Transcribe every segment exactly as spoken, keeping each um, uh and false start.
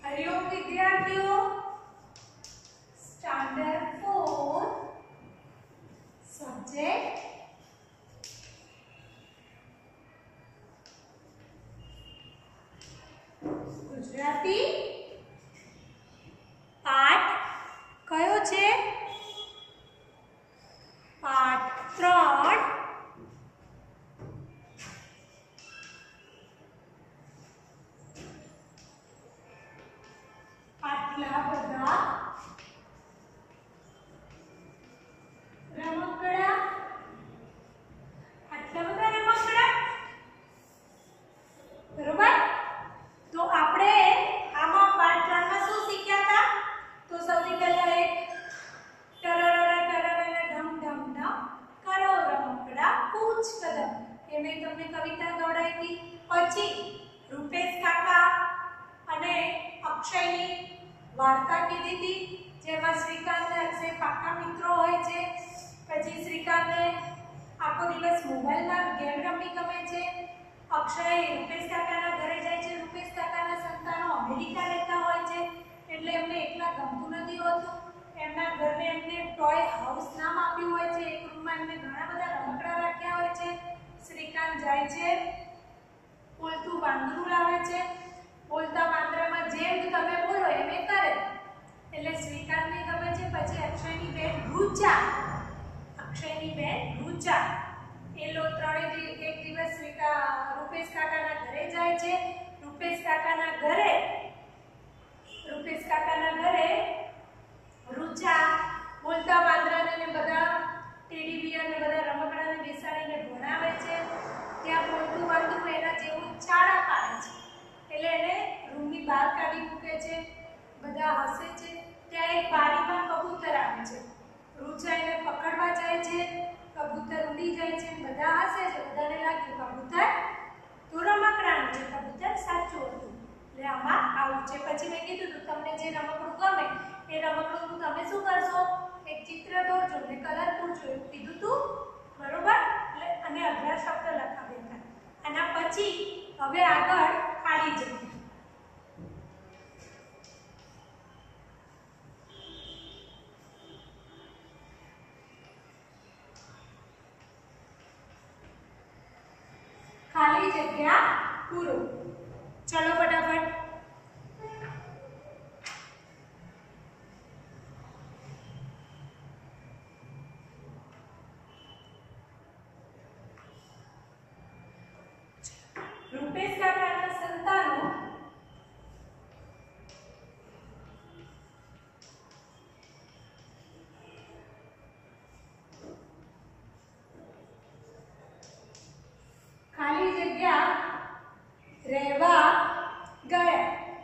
હરિઓમ વિદ્યાર્થીઓ, standard four subject Gujarati પાઠ કયો છે? પાઠ ત્રણ આટલા બધા રમકડા, આટલા બધા રમકડા, બરોબર? તો આપણે આમાં પાઠ ત્રણ માં શું શીખ્યા હતા? તો સૌથી પહેલા એક ટરરર ટરરર ઢમ ઢમ ઢમ કરો રમકડા કૂચ કદમ, એ મેં તમને કવિતા ગવડાવી હતી. પછી રૂપેશ કાકા અને અક્ષયની વાર્તા કીધી હતી, જેમાં શ્રીકાંત અને અક્ષય પાક્કા મિત્રો હોય છે. પછી શ્રીકાંતને આખો દિવસ મોબાઈલમાં ગેમ રમવી ગમે છે. અક્ષય રૂપેશ કાકાના ઘરે જાય છે. રૂપેશ કાકાના સંતાનો અમેરિકા રહેતા હોય છે, એટલે એમને એકલા ગમતું નથી હોતું. એમના ઘરને એમને ટોય હાઉસ નામ આપ્યું હોય છે. એક રૂમમાં એમને ઘણા બધા રમકડા રાખ્યા હોય છે. શ્રીકાંત જાય છે, બોલતું વાંદરું લાવે છે. બોલતા વાંદરામાં જેમ તમે બોલો એમ એ કરે, એટલે શ્રીકાંતને ગમે છે. પછી અક્ષયની બેન રૂચા, અક્ષયની બેન રૂચા એ લો ત્રણે એક દિવસ શ્રીકા રૂપેશ કાકાના ઘરે જાય છે. રૂપેશ કાકાના ઘરે રૂપેશ કાકાના ઘરે રૂચા બોલતા વાંદરાને ને બધા ટેડી બિયર ને બધા રમકડાને બેસાડીને ભણાવે છે. ત્યાં બોલતું વાંદરું એના જેવું ચાડા પાડે છે, એટલે એને રૂમની બહાર કાઢી મૂકે છે. બધા હસે છે. ત્યાં એક બારીમાં કબૂતર આવે છે. રૂચા એને પકડવા જાય છે. કબૂતર ઉડી જાય છે. બધા હસે છે. બધાને લાગ્યું કબૂતર તો રમકડાનું છે, કબૂતર સાચું હતું. એટલે આમાં આવું છે. પછી મેં કીધું તું તમને જે રમકડું ગમે એ રમકડું તમે શું કરશો? એક ચિત્ર દોરજો ને કલર પૂરજો, એવું કીધું તું, બરોબર? એટલે અને અઢાર શબ્દ લખાવ્યા. આના પછી હવે આગળ ખાલી જગ્યા. ખાલી જગ્યા પૂરો. ચલો ફટાફટ. રૂપેશ કાકાના સંતાનો ખાલી જગ્યા રહેવા ગયા.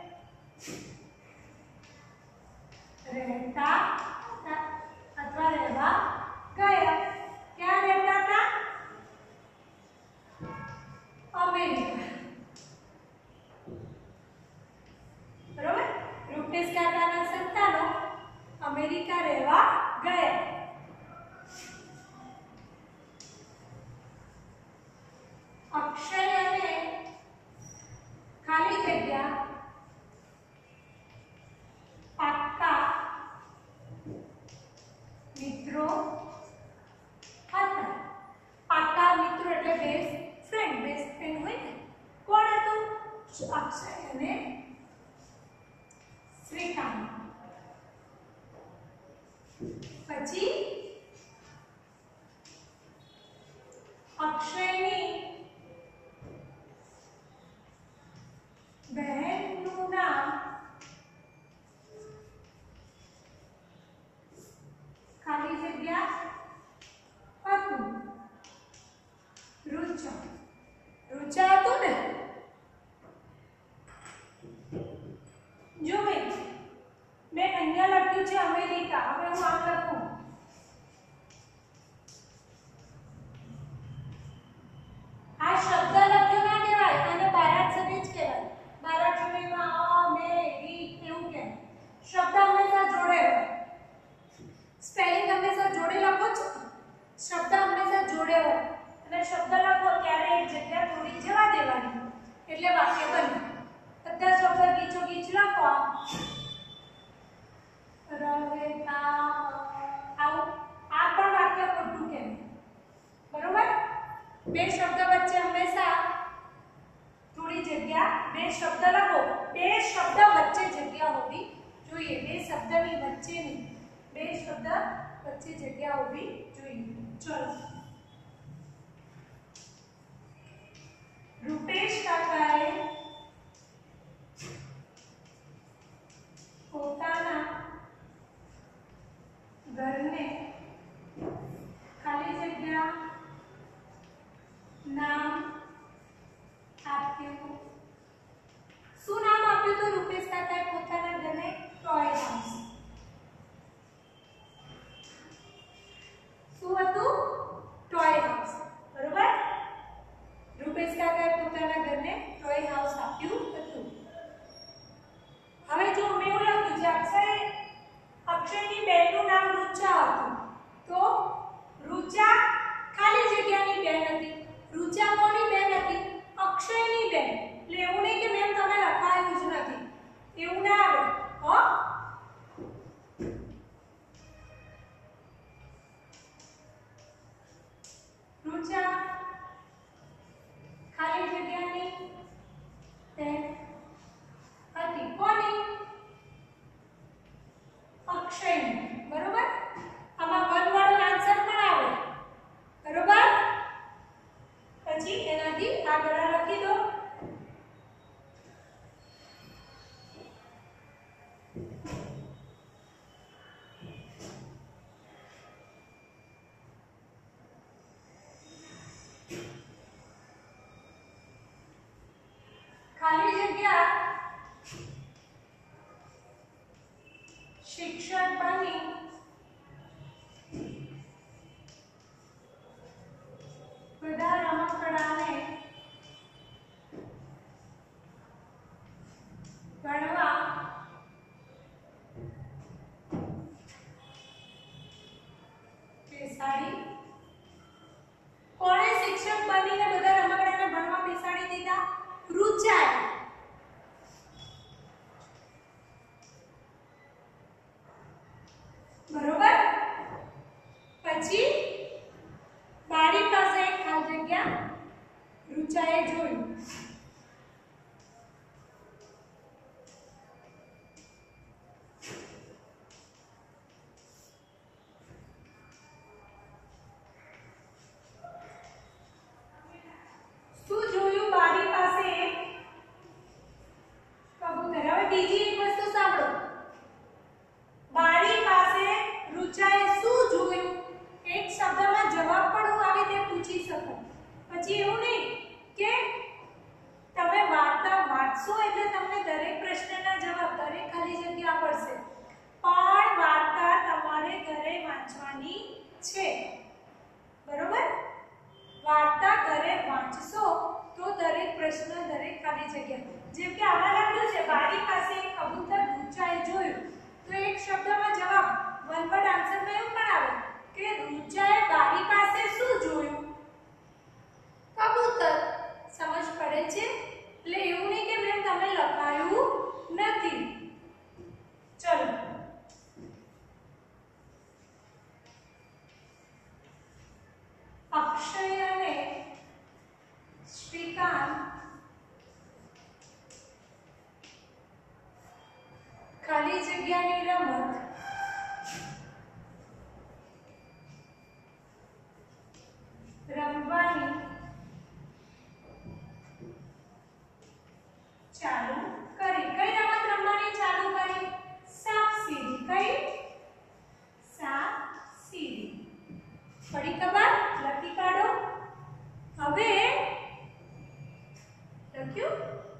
રહેતા અથવા રહેવા ગયા. ક્યાં રહેતા હતા? અમેરિકા, બરોબર? રૂપેશ કાકાના સંતાનો અમેરિકા રહેવા ગયા. અક્ષય અને ખાલી જગ્યા પાક્કા મિત્રો હતા. પાક્કા મિત્રો એટલે બેસ્ટ ફ્રેન્ડ. બેસ્ટ ફ્રેન્ડ હોય ને, કોણ હતું? અક્ષય અને શ્રીકાંત. પછી અક્ષયની બહેનનું નામ ખાલી જગ્યા હતું રૂચા. રૂચા હતું ને? જો મેં મેં અહીંયા લખ્યું છે અમેરિકા. હવે હું આમ લખું. આ શબ્દ લખ્યો ના કહેવાય, અને બારાત સમય જ કહેવાય. બારાત સમયમાં અ મે ઈ એવું કે શબ્દ હંમેશા જોડે હોય. સ્પેલિંગ હંમેશા જોડે લખો છો. શબ્દ હંમેશા જોડે હોય, અને શબ્દ લખો ત્યારે એક જગ્યા થોડી જવા દેવાની, એટલે વાક્ય બને. બધા શબ્દ ગીચો ગીચ લખો રહેતા આવું આ પણ વાક્ય ખોટું કેમ બરોબર બે શબ્દ વચ્ચે હંમેશા થોડી જગ્યા બે શબ્દ લખો બે શબ્દ વચ્ચે જગ્યા હોવી જોઈએ બે શબ્દની વચ્ચેની બે શબ્દ વચ્ચે જગ્યા હોવી જોઈએ ચલો રૂપેશ કાકાએ પોતાના ઘરને ખાલી જગ્યા નામ આપ્યું શું નામ આપ્યું તો રૂપેશ કાકાએ પોતાના ઘરને ટોય હાઉસ શું હતું ટોય હાઉસ બરોબર રૂપેશ કાકાએ પોતાના ઘરને ટોય હાઉસ આપ્યું હતું હવે જો મેં એવું લખ્યું છે અક્ષય અક્ષયની બેનનું નામ રુચા હતું તો રુચા ખાલી જગ્યાની બેન હતી રુચા કોની બેન હતી અક્ષયની બેન એટલે એવું નહીં કે મેમ તમે લખાયું જ નથી એવું ના આવે હો રુચા ખાલી જગ્યાની બેન હતી કોની અક્ષયની બરોબર આમાં વન વાળો આન્સર પણ આવે બરોબર પછી એનાથી આગળ લખી દો ખાલી જગ્યા શિક્ષક બની બધા રમકડાને ભણવા બેસાડી કોણે શિક્ષક બનીને બધા રમકડાને ભણવા બેસાડી દીધા રુચાએ બરોબર પછી બારી પાસે એક ખાલી જગ્યા રુચાએ જોયું શું જોયું બારી પાસે એક કબૂતર હવે બીજી એક વસ્તુ સાંભળો બારી પાસે રુચાએ શું જોયું એક શબ્દમાં જવાબ પણ હું આવી રીતે પૂછી શકું પછી એવું નહીં કે તમે વાર્તા વાંચશો એટલે તમને દરેક પ્રશ્નના જવાબ દરેક ખાલી જગ્યા પડશે પણ વાર્તા તમારે ઘરે વાંચવાની છે બરોબર વાર્તા ઘરે વાંચશો તો દરેક પ્રશ્ન દરેક ખાલી જગ્યા જેમ કે આમાં લખ્યું છે બારી પાસે એક કબૂતર રુચાએ જોયું તો એક શબ્દમાં જવાબ વન વર્ડ આન્સરમાં એવું પણ આવે કે રુચાએ બારી પાસે શું જોયું કબૂતર સમજ પડે છે એટલે એવું નહીં કે મેમ તમે લખાયું નથી ચલો અક્ષય અને શ્રીકાંત ખાલી જગ્યાની રમત રમવાની ચાલુ કરી કઈ રમત રમવાની ચાલુ કરી સાપ સીડી કઈ સાપ સીડી પડી ખબર લખી કાઢો હવે લખ્યું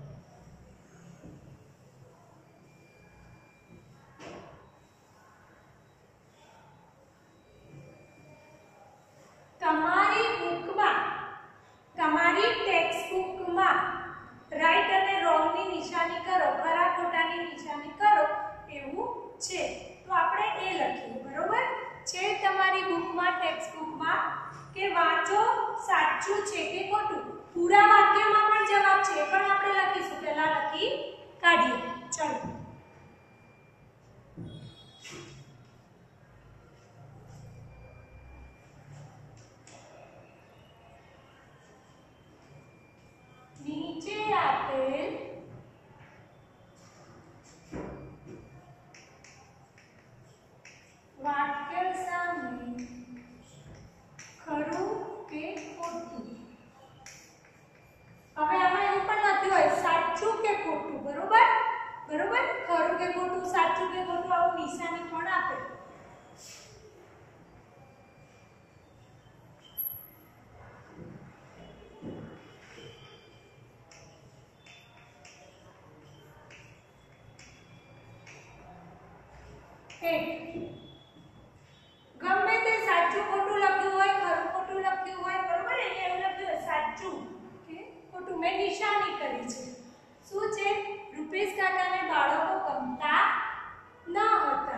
તમારી બુકમાં તમારી ટેક્સ્ટ બુકમાં રાઈટ અને રોંગ ની નિશાની કરો ખરા ખોટાની નિશાની કરો એવું છે તો આપણે એ લખીએ બરોબર છે તમારી બુકમાં ટેક્સ્ટ બુકમાં કે વાંચો સાચું છે કે ખોટું પૂરા વાક્યમાં પણ જવાબ છે પણ આપણે લખીશું પહેલા લખી કાઢીએ ચલો બરોબર, ખરું કે ખોટું, સાચું કે ખોટું, આવું નિશાની પણ આપે. ગમે તે સાચું ખોટું લખ્યું હોય, ખરું ખોટું લખ્યું હોય, બરોબર, અહીંયા એવું લખ્યું હોય સાચું કે ખોટું, મેં નિશાની કરી છે. શું છે? રૂપેશ કાકાને બાળકો ગમતા ન હતા.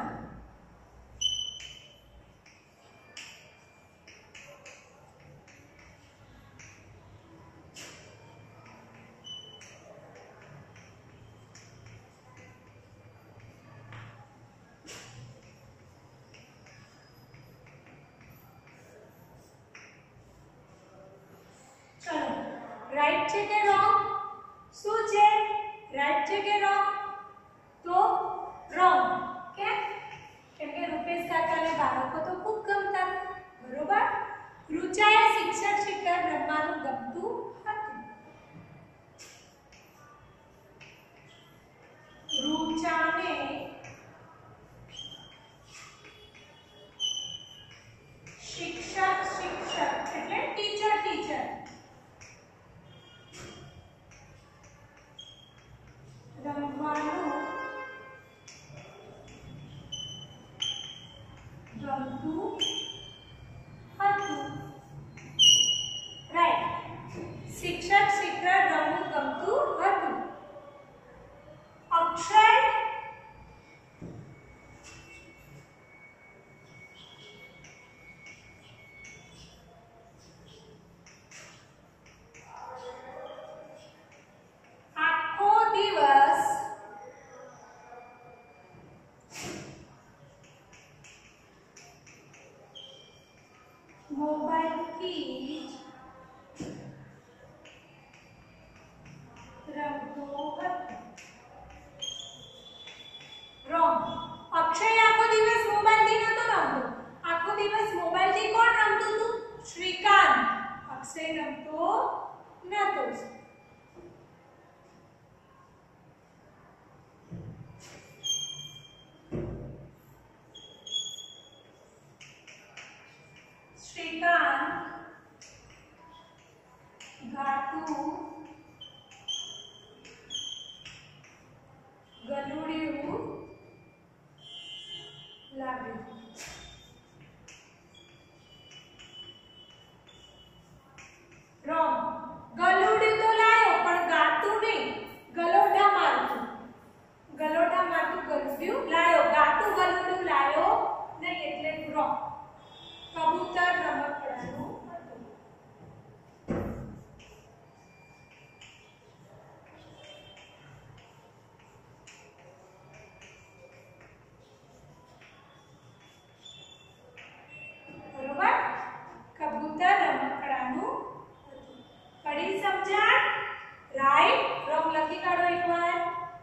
રાઈટ છે કે રોંગ? શું છે? રાઈટ છે કે રોંગ? તો રોંગ. કેમ? કેમ કે રૂપેશ કાકાને બાળકો તો ખૂબ ગમતા હતા. બરોબર? રુચાએ શિક્ષક શિક્ષક રમવાનું ગમતું હતું. રુચાને શિક્ષક શિક્ષક એટલે ટીચર ટીચર રમવાનું ગમતું હતું. રાઈટ. શિક્ષક શિક્ષક રમવું ગમતું હતું. અક્ષય આખો દિવસ મોબાઈલથી જ રમતો હતો. રોંગ. અક્ષય આખો દિવસ મોબાઈલથી નતો રમતો. આખો દિવસ મોબાઈલથી કોણ રમતું હતું? શ્રીકાંત. અક્ષય રમતો નતો. શ્રીકાંત ગાતું ગલુડિયું લાવ્યું. રોંગ. ગલુડિયું તો લાયો પણ ગાતું નહીં, ગલોઠા મારતું. ગલોઠા મારતું ગલુડિયું લાયો, ગાતું ગલુડિયું લાયો નહીં, એટલે રોંગ. કબૂતર રમકડાનું હતું. બરોબર? કબૂતર રમકડાનું હતું. પડી સમજાણ? રાઈટ. રોંગ લખી કાઢો એકવાર.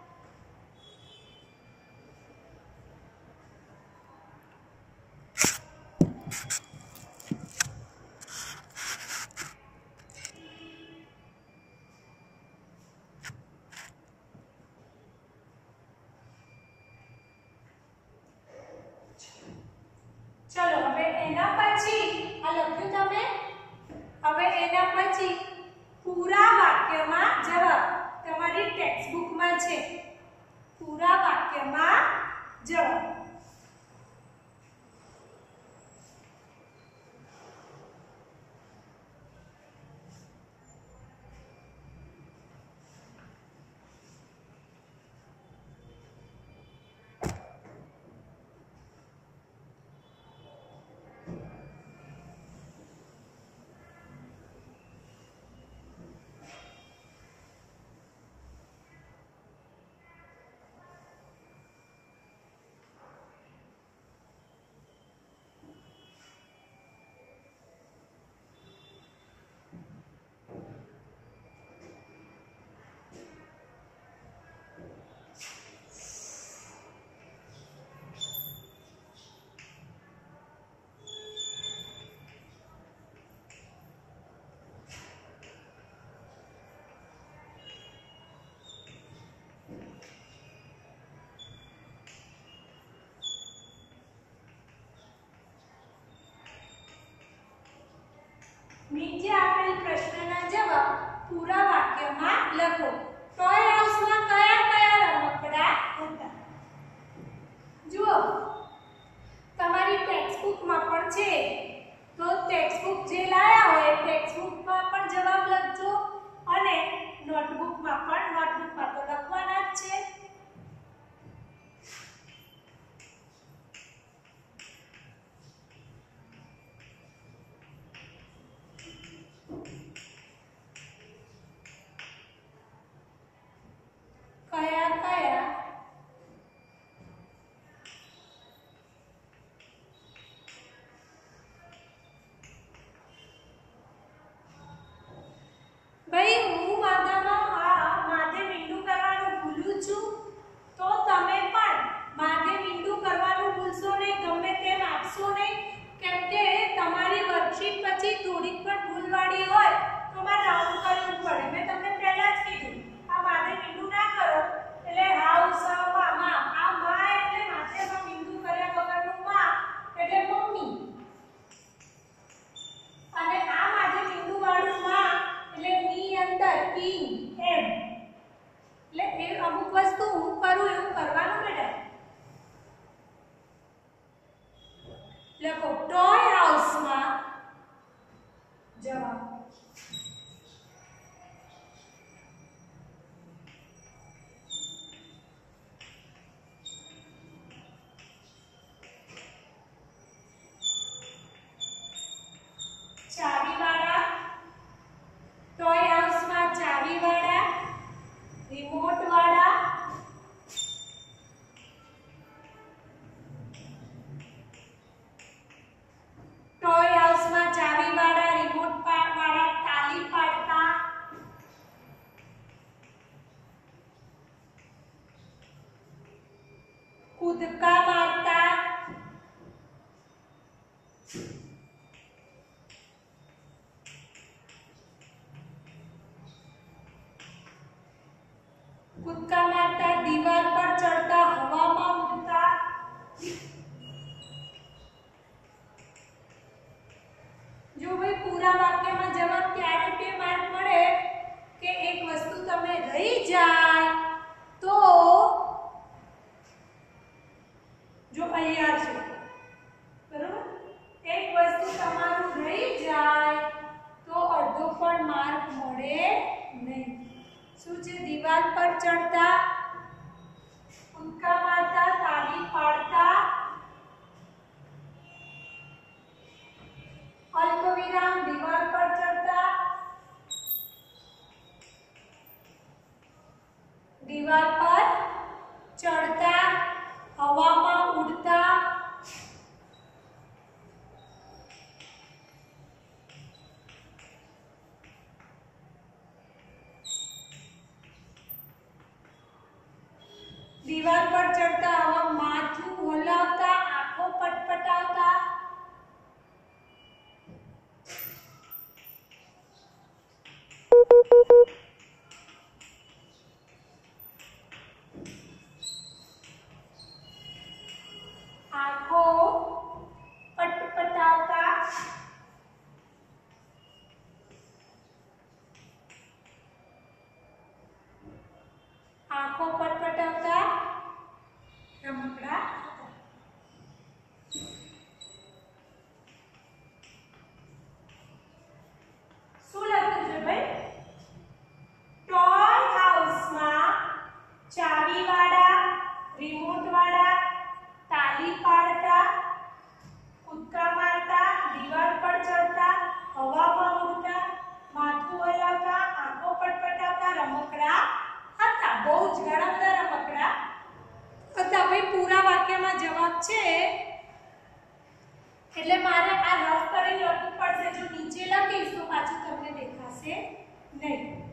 ચલો હવે એના પછી આ લખ્યું તમે. હવે એના પછી પૂરા વાક્યમાં જવાબ. તમારી ટેક્સ્ટ બુકમાં છે. પૂરા વાક્યમાં જવાબ. નીચે આપેલ પ્રશ્નના જવાબ પૂરા વાક્યમાં લખો. ટોય હાઉસમાં કયા કયા રમકડા હતા? જુઓ, તમારી ટેક્સ્ટ બુકમાં પણ છે, તો ટેક્સ્ટ બુક જે લાયા હોય ટેક્સ્ટ બુકમાં પણ જવાબ લખજો અને નોટબુકમાં પણ. નોટબુકમાં તો લખવાના જ છે. કયા કયા ભાઈ હું માધામાં આ માથે મીંડું કરવાનું ભૂલું છું, તો તમે પણ માથે મીંડું કરવાનું ભૂલશો નહીં, ગમે તેમ આપશો નહીં, કેમ કે તમારી વર્કશીટ પછી થોડીક પણ ભૂલવાળી હોય તો મારે રાઉન્ડ કરવું પડે. મેં તમને પહેલા જ કીધું આ માથે મીંડું ના કરો એટલે હાઉસ માં માં આ માં એટલે માથેમાં મીંડું કર્યા વગરનું માં એટલે મમ્મી, અને આ માથે મીંડું વાળું માં એટલે ની અંદર ઇન એમ. એટલે એ અમુક વસ્તુ હું કરું એવું કરવાનું બેટા. લખો ટોય હાઉસમાં જવાબ. ચાવીવાળા, ટોય હાઉસમાં ચાવીવાળા, રિમોટ વાળા, ટોય હાઉસમાં ચાવીવાળા, રિમોટ વાળા તાલી પાડતા, કૂદકા મારતા, કૂદકા મારતા, દીવાલ પર ચડતા, હવામાં ઉડતા. જો ભાઈ પૂરા વાક્યમાં જવાબ ત્યારે બે માર્ક મળે કે એક વસ્તુ તમે રહી જાય તો, જો અહીંયા છે બરોબર, એક વસ્તુ તમારું રહી જાય તો અડધો પણ માર્ક મળે નહીં. શું છે? દીવાલ પર ચડતા, કૂદકા મારતા, તાળી પાડતા, અલ્પવિરામ દીવાલ પર ચડતા, દીવાલ પર ચડતા, હવામાં ઉડતા, દીવાલ પર ચડતા, હવા માથું હલાવતા, આંખો પટપટાવતા, આંખો પટપટાવતા, આંખો પટપટાવતા રમકડા હતા. શું લખ્યું છે ભાઈ? ટોય હાઉસમાં ચાવીવાળા, રિમોટ વાળા, તાલી પાડતા, કૂદકા મારતા, દીવાલ પર ચડતા, હવામાં ઉડતા, માથું હલાવતા, આંખો પટપટાવતા રમકડા હતા. બહુ જ ઘણા બધા રમકડા હતા. ભાઈ પૂરા વાક્યમાં જવાબ છે એટલે મારે આ રફ કરીને લખવું પડશે. જો નીચે લખીશ તો પાછું તમને દેખાશે નહીં.